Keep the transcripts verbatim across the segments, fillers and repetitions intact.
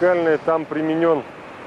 уникальное, там применен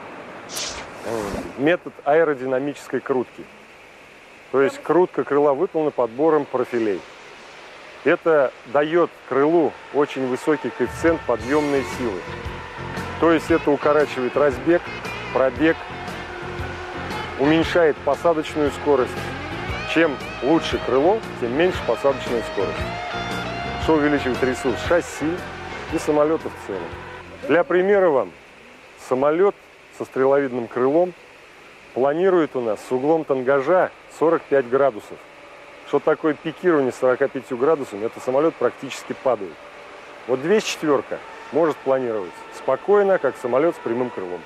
метод аэродинамической крутки. То есть крутка крыла выполнена подбором профилей. Это дает крылу очень высокий коэффициент подъемной силы. То есть это укорачивает разбег, пробег, уменьшает посадочную скорость. Чем лучше крыло, тем меньше посадочная скорость. Что увеличивает ресурс шасси и самолета в целом. Для примера вам, самолет со стреловидным крылом планирует у нас с углом тангажа сорок пять градусов. Что такое пикирование с сорока пятью градусами? Это самолет практически падает. Вот двести четыре может планировать спокойно, как самолет с прямым крылом.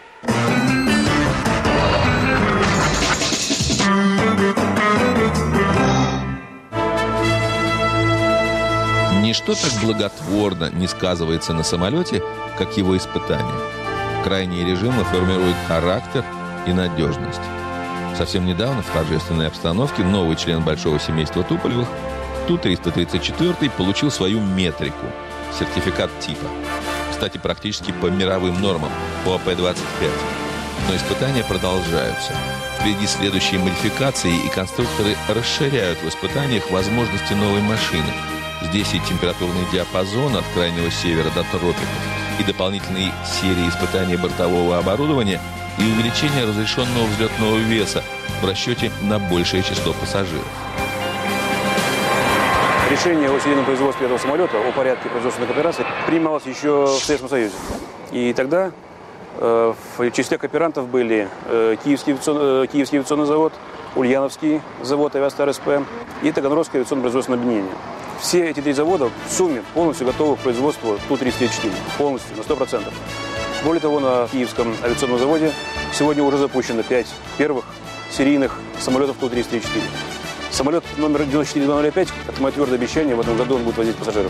Ничто так благотворно не сказывается на самолете, как его испытания. Крайние режимы формируют характер и надежность. Совсем недавно в торжественной обстановке новый член большого семейства Туполевых, Ту триста тридцать четыре, получил свою метрику – сертификат типа. Кстати, практически по мировым нормам, по А П двадцать пять. Но испытания продолжаются. Впереди следующие модификации, и конструкторы расширяют в испытаниях возможности новой машины. Здесь и температурный диапазон от крайнего севера до тропиков, и дополнительные серии испытаний бортового оборудования, и увеличение разрешенного взлетного веса в расчете на большее число пассажиров. Решение о серийном производстве этого самолета, о порядке производственных операций, принималось еще в Советском Союзе. И тогда э, в числе кооперантов были э, Киевский, авиацион, э, Киевский авиационный завод, Ульяновский завод Авиастар С П и Таганрогское авиационно-производственное объединение. Все эти три завода в сумме полностью готовы к производству Ту триста тридцать четыре. Полностью, на сто процентов. Более того, на Киевском авиационном заводе сегодня уже запущено пять первых серийных самолетов Ту триста тридцать четыре. Самолет номер девяносто четыре тысячи пять, это мое твердое обещание, в этом году он будет возить пассажиров.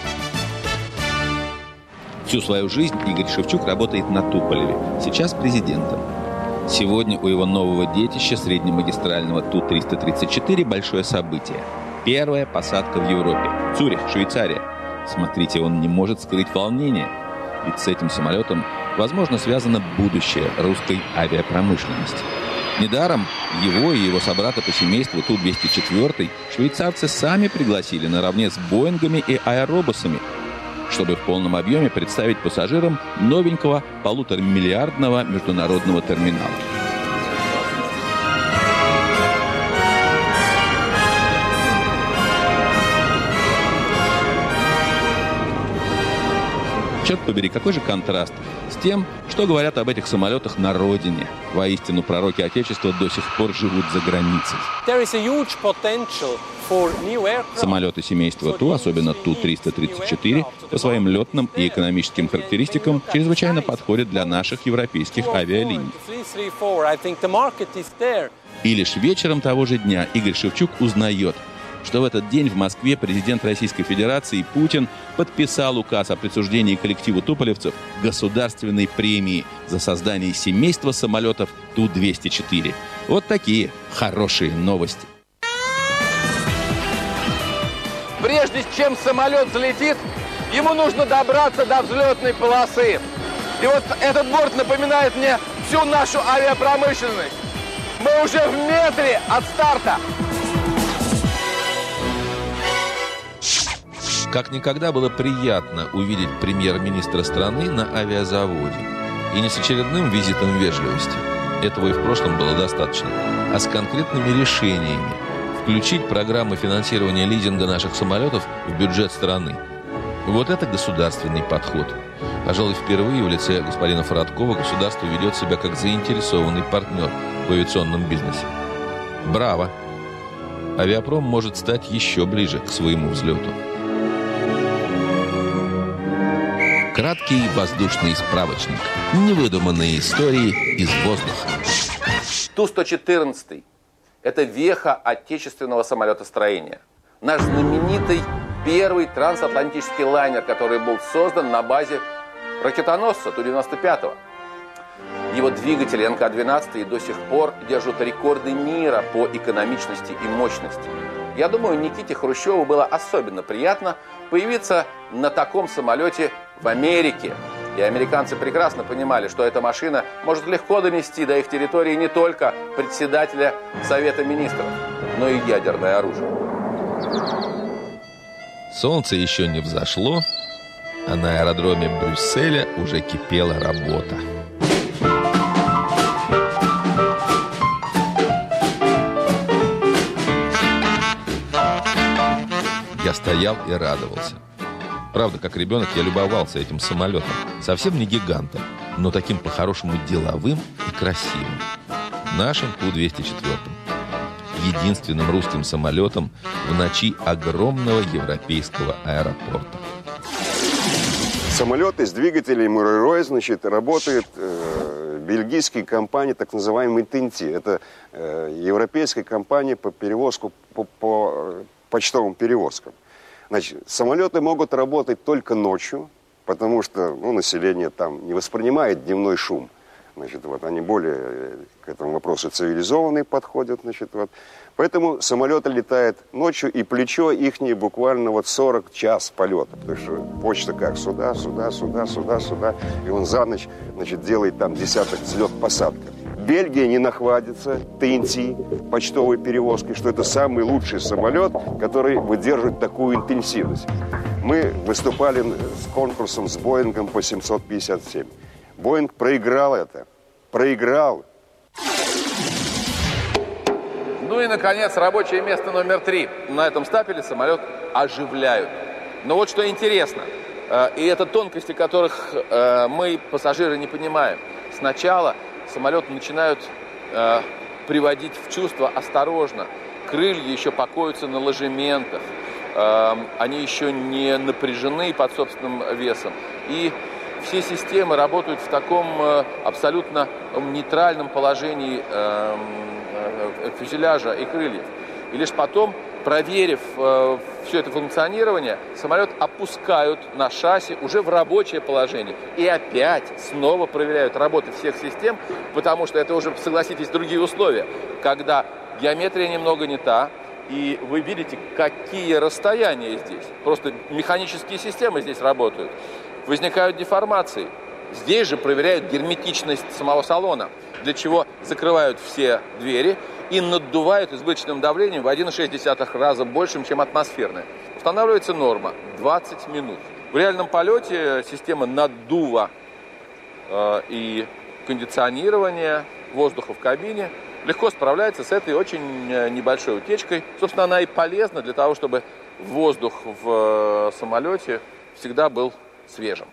Всю свою жизнь Игорь Шевчук работает на Туполеве, сейчас президентом. Сегодня у его нового детища, среднемагистрального Ту триста тридцать четыре, большое событие. Первая посадка в Европе. Цюрих, Швейцария. Смотрите, он не может скрыть волнение. Ведь с этим самолетом, возможно, связано будущее русской авиапромышленности. Недаром его и его собрата по семейству Ту двести четыре швейцарцы сами пригласили наравне с Боингами и аэробусами, чтобы в полном объеме представить пассажирам новенького полуторамиллиардного международного терминала. Черт побери, какой же контраст с тем, что говорят об этих самолетах на родине. Воистину, пророки Отечества до сих пор живут за границей. Самолеты семейства Ту, особенно Ту триста тридцать четыре, по своим летным и экономическим характеристикам чрезвычайно подходят для наших европейских авиалиний. И лишь вечером того же дня Игорь Шевчук узнает, что в этот день в Москве президент Российской Федерации Путин подписал указ о присуждении коллективу туполевцев государственной премии за создание семейства самолетов Ту двести четыре. Вот такие хорошие новости. Прежде чем самолет взлетит, ему нужно добраться до взлетной полосы. И вот этот борт напоминает мне всю нашу авиапромышленность. Мы уже в метре от старта. Как никогда было приятно увидеть премьер-министра страны на авиазаводе. И не с очередным визитом вежливости. Этого и в прошлом было достаточно. А с конкретными решениями. Включить программы финансирования лизинга наших самолетов в бюджет страны. Вот это государственный подход. Пожалуй, впервые в лице господина Фараткова государство ведет себя как заинтересованный партнер в авиационном бизнесе. Браво! Авиапром может стать еще ближе к своему взлету. Краткий воздушный справочник. Невыдуманные истории из воздуха. Ту сто четырнадцать – это веха отечественного самолетостроения. Наш знаменитый первый трансатлантический лайнер, который был создан на базе ракетоносца Ту девяносто пять. Его двигатели Н К двенадцать до сих пор держат рекорды мира по экономичности и мощности. Я думаю, Никите Хрущеву было особенно приятно появиться на таком самолете в Америке. И американцы прекрасно понимали, что эта машина может легко донести до их территории не только председателя Совета Министров, но и ядерное оружие. Солнце еще не взошло, а на аэродроме Брюсселя уже кипела работа. Я стоял и радовался. Правда, как ребенок я любовался этим самолетом. Совсем не гигантом, но таким по-хорошему деловым и красивым. Нашим Ту двести четыре. Единственным русским самолетом в ночи огромного европейского аэропорта. Самолеты с двигателем эр эр о, значит, работает э, бельгийская компания, так называемый тэ эн ти. Это э, европейская компания по перевозку, по, по почтовым перевозкам. Значит, самолеты могут работать только ночью, потому что ну, население там не воспринимает дневной шум. Значит, вот, они более к этому вопросу цивилизованные подходят. Значит, вот. Поэтому самолеты летают ночью, и плечо ихнее буквально вот сорок час полета. Потому что почта как сюда, сюда, сюда, сюда, сюда. И он за ночь, значит, делает там десяток взлет-посадка. Бельгия не нахватится тэ эн ти, почтовой перевозкой, что это самый лучший самолет, который выдерживает такую интенсивность. Мы выступали с конкурсом с Боингом по семьсот пятьдесят семь. Боинг проиграл это. Проиграл. Ну и, наконец, рабочее место номер три. На этом стапеле самолет оживляют. Но вот что интересно, и это тонкости, которых мы, пассажиры, не понимаем. Сначала самолеты начинают э, приводить в чувство осторожно. Крылья еще покоятся на ложементах. Э, они еще не напряжены под собственным весом. И все системы работают в таком э, абсолютно нейтральном положении э, э, фюзеляжа и крыльев. И лишь потом, проверив э, все это функционирование, самолет опускают на шасси уже в рабочее положение. И опять снова проверяют работу всех систем, потому что это уже, согласитесь, другие условия. Когда геометрия немного не та, и вы видите, какие расстояния здесь. Просто механические системы здесь работают. Возникают деформации. Здесь же проверяют герметичность самого салона, для чего закрывают все двери и наддувают избыточным давлением в один и шесть десятых раза большим, чем атмосферное. Устанавливается норма двадцать минут. В реальном полете система наддува э, и кондиционирования воздуха в кабине легко справляется с этой очень небольшой утечкой. Собственно, она и полезна для того, чтобы воздух в э, самолете всегда был свежим.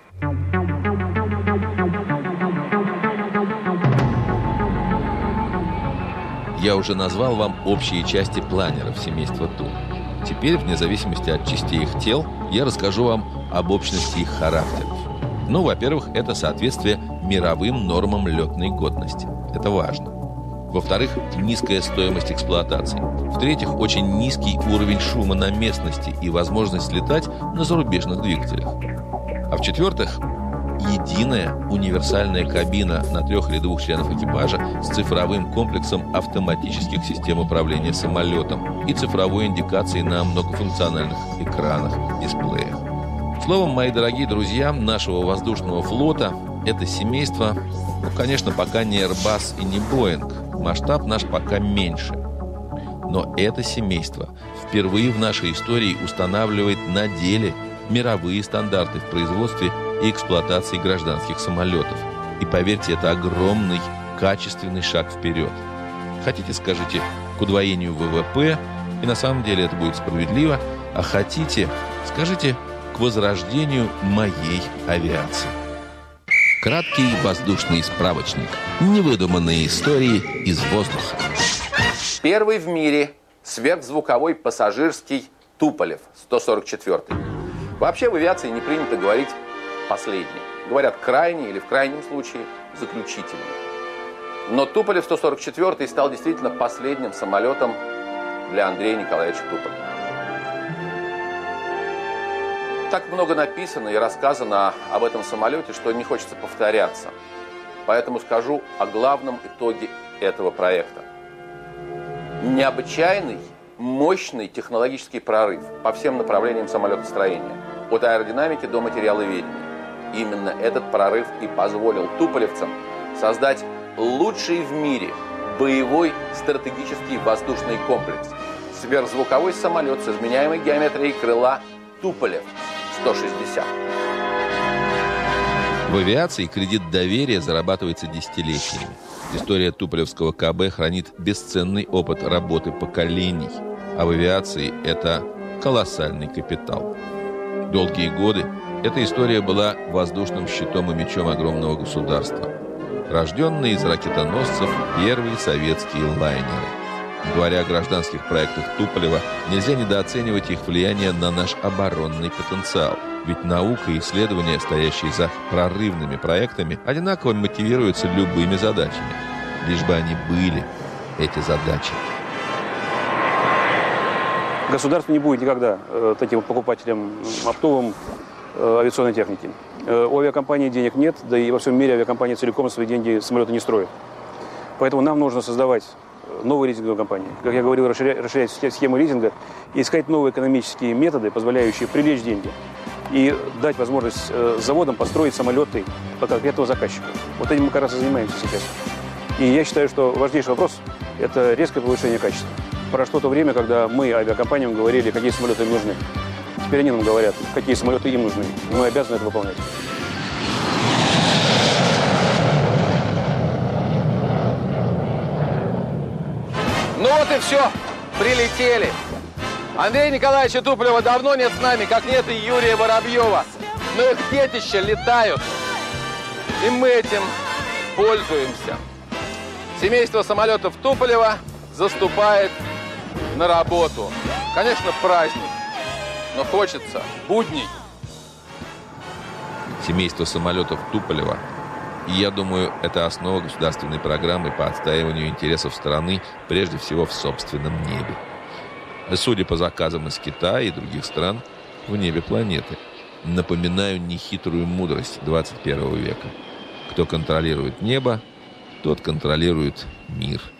Я уже назвал вам общие части планеров семейства Ту. Теперь, вне зависимости от частей их тел, я расскажу вам об общности их характеров. Ну, во-первых, это соответствие мировым нормам летной годности. Это важно. Во-вторых, низкая стоимость эксплуатации. В-третьих, очень низкий уровень шума на местности и возможность летать на зарубежных двигателях. А в-четвертых, единая универсальная кабина на трех или двух членов экипажа с цифровым комплексом автоматических систем управления самолетом и цифровой индикацией на многофункциональных экранах, дисплеях. Словом, мои дорогие друзья, нашего воздушного флота это семейство, ну, конечно, пока не Airbus и не Boeing, масштаб наш пока меньше. Но это семейство впервые в нашей истории устанавливает на деле мировые стандарты в производстве и эксплуатации гражданских самолетов. И поверьте, это огромный, качественный шаг вперед. Хотите, скажите, к удвоению вэ вэ пэ, и на самом деле это будет справедливо, а хотите, скажите, к возрождению моей авиации. Краткий воздушный справочник. Невыдуманные истории из воздуха. Первый в мире сверхзвуковой пассажирский Туполев сто сорок четвёртый. Вообще в авиации не принято говорить последний. Говорят крайний или в крайнем случае заключительный. Но Туполев сто сорок четвёртый стал действительно последним самолетом для Андрея Николаевича Туполева. Так много написано и рассказано об этом самолете, что не хочется повторяться. Поэтому скажу о главном итоге этого проекта. Необычайный, мощный технологический прорыв по всем направлениям самолетостроения. От аэродинамики до материаловедения. Именно этот прорыв и позволил туполевцам создать лучший в мире боевой стратегический воздушный комплекс. Сверхзвуковой самолет с изменяемой геометрией крыла Туполев сто шестьдесят. В авиации кредит доверия зарабатывается десятилетиями. История туполевского КБ хранит бесценный опыт работы поколений. А в авиации это колоссальный капитал. Долгие годы эта история была воздушным щитом и мечом огромного государства. Рожденные из ракетоносцев первые советские лайнеры. Говоря о гражданских проектах Туполева, нельзя недооценивать их влияние на наш оборонный потенциал. Ведь наука и исследования, стоящие за прорывными проектами, одинаково мотивируются любыми задачами. Лишь бы они были, эти задачи. Государство не будет никогда э, таким покупателем оптовым э, авиационной техники. Э, у авиакомпании денег нет, да и во всем мире авиакомпании целиком свои деньги самолеты не строят. Поэтому нам нужно создавать новые лизинговые компании. Как я говорил, расширять, расширять схему лизинга и искать новые экономические методы, позволяющие привлечь деньги и дать возможность э, заводам построить самолеты по конкретному заказчику. Вот этим мы как раз и занимаемся сейчас. И я считаю, что важнейший вопрос – это резкое повышение качества. Прошло то время, когда мы авиакомпаниям говорили, какие самолеты им нужны. Теперь они нам говорят, какие самолеты им нужны. И мы обязаны это выполнять. Ну вот и все, прилетели. Андрея Николаевича Туполева давно нет с нами, как нет и Юрия Воробьева. Но их детища летают, и мы этим пользуемся. Семейство самолетов Туполева заступает на работу. Конечно, праздник, но хочется будней. Семейство самолетов Туполева, и я думаю, это основа государственной программы по отстаиванию интересов страны, прежде всего в собственном небе. Судя по заказам из Китая и других стран, в небе планеты. Напоминаю нехитрую мудрость двадцать первого века. Кто контролирует небо, тот контролирует мир.